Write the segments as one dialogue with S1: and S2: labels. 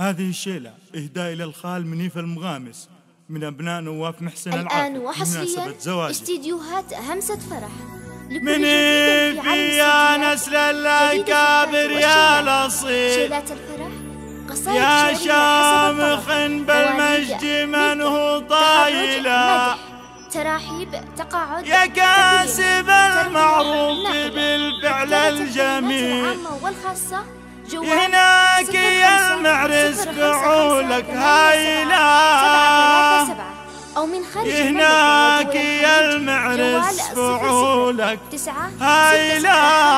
S1: هذه الشيلة إهداء إلى الخال منيف المغامس من أبناء نواف محسن
S2: الآن
S1: العافية
S2: وحصريا
S1: زواجه.
S2: استديوهات همسة فرح.
S1: منيف يا نسل الأكابر يا الأصيل،
S2: شيلات الفرح قصائد
S1: يا
S2: شعرية
S1: شامخ بالمجد من هو طايلة،
S2: تراحيب تقاعد،
S1: يا كاسب المعروف بالفعل الجميل،
S2: والخاصة
S1: هناك يا المعرس فعولك هايلة،
S2: أو من خارج
S1: هناك يا المعرس فعولك هايلة.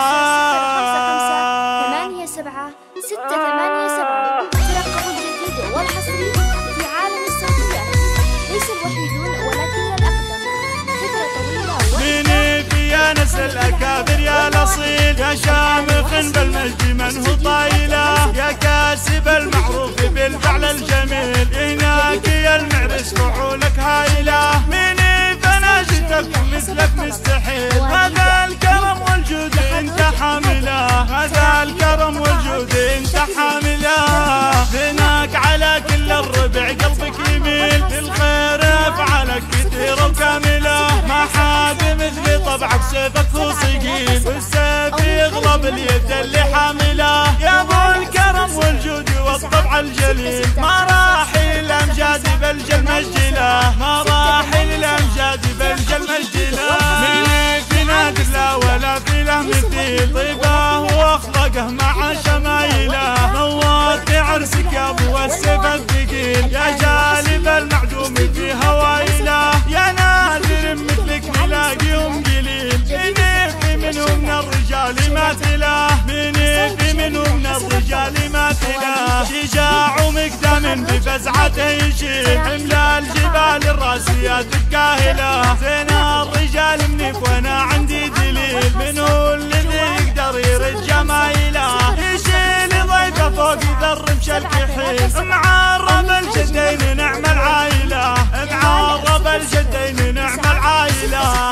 S2: 87 ترقبوا الجديد والحصري في عالم الصوتيات. ليس الوحيدون ولكن الأقدم، خبرة طويلة.
S1: منيف يا نسل الأكابر يا الأصيل، يا شامخ بالمجد من هو طايلة، يا كاسب المعروف بالفعل الجميل، هناك يا المعرس فعولك هايلة. منيف أنا جدك مثلك مستحيل، هذا الكرم والجود انت حامله، هذا الكرم والجود انت حامله، هناك على كل الربع قلبك يميل، الخير افعالك كثيرة وكاملة، ما حد مثل طبعك سيفك هو ثقيل، والسيف يغلب اليد اللي حامله، يا ابو الكرم والجود والطبع الجليل، مراحل الامجاد بلج المجدله، مراحل الامجاد بلج المجدله. منيف نادر لا ولا في له مثيل، طيبه واخلاقه مع شمايله، نورت عرسك يا ابو السيف الثقيل، يا جالب المعدوم في هوايله، يا نادر مثلك نلاقيهم قليل، منيف منهم من الرجال ما تلاه، منيف منهم من الرجال ما تلاه، شجاع ومقدم بفزعته يشيل، حمل الجبال الراسيات الكاهله، زين الرجال منيف وانا عندي دليل، من هو الذي يقدر يرد جمايله، يشيل ضيفه فوق ذر مش الكحيل، معرب الجدين نعم العايله، معرب الجدين نعم العايله.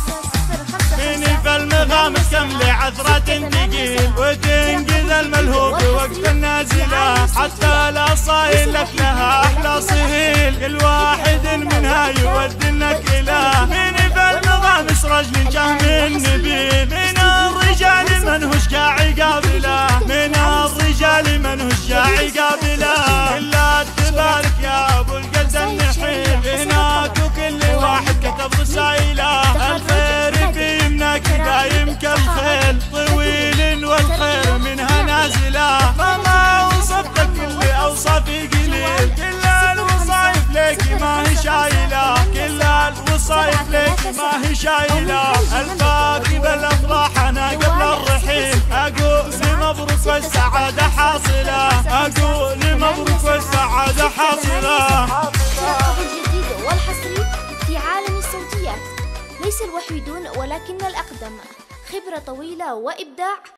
S1: منيف المغامس كم لعثرة تقيل، وتنقذ الملهوب وقت النازلة، حتى الأصايل لك لها أحلى صهيل، كل واحد منها يودي النكلة. منيف المغامس رجل جاه من نبيل، من الرجال من هو شجاعي قابله، من الرجال من هو شجاعي قابله، كلها تبارك يا أبو القلد النحيل، هناك وكل واحد كتب رسايله، الخير في يمناك دايم كالخيل، طويل والخير منها نازله، ما وصفتك كل اوصافي قليل، كل الوصايف ليك ما هي شايله، كل الوصايف ليك ما هي شايله، الباقي بالافراح انا قبل الرحيل، اقول مبروك والسعاده حاصله، اقول مبروك والسعاده حاصله.
S2: ترقبوا الجديد والحصري في عالم الصوتيات. ليس الوحيدون ولكن الأقدم، خبرة طويلة وإبداع.